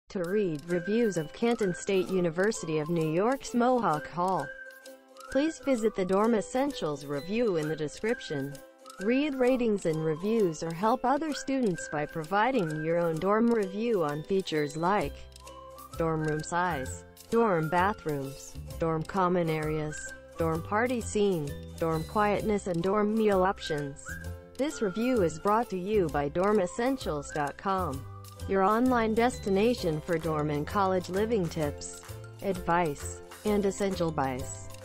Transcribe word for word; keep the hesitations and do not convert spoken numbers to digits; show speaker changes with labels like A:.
A: To read reviews of Canton State University of New York's Mohawk Hall, please visit the Dorm Essentials review in the description. Read ratings and reviews or help other students by providing your own dorm review on features like dorm room size, dorm bathrooms, dorm common areas, dorm party scene, dorm quietness and dorm meal options. This review is brought to you by dorm essentials dot com, your online destination for dorm and college living tips, advice, and essential buys.